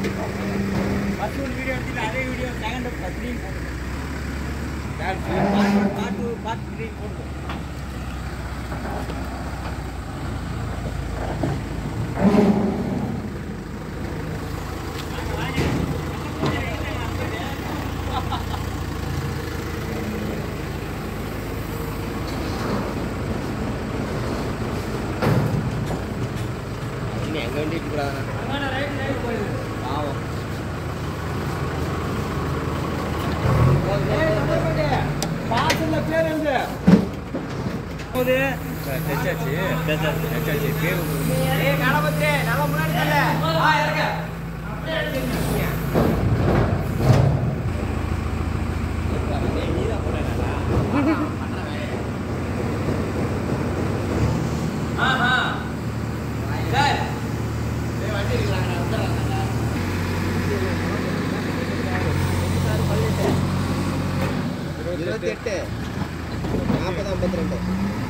First ஒரு video எடுத்துட்டு அதே வீடியோ செகண்ட் த்ரீ போடுங்க. பார்ட் 3 போடுங்க. எங்க வண்டிட்டு கூடாது பாவம் பாசல்ல பேர் எழுது போது டச்சாச்சு பேர் ஏய் கணபதி நல்லா முன்னாடி தள்ள இறங்க அப்படியே எடுத்துங்க நீதா போறேனா ஆஹா சார் ஏய் வண்டி இருக்கலாம்டா வந்துறாங்க 28 40 52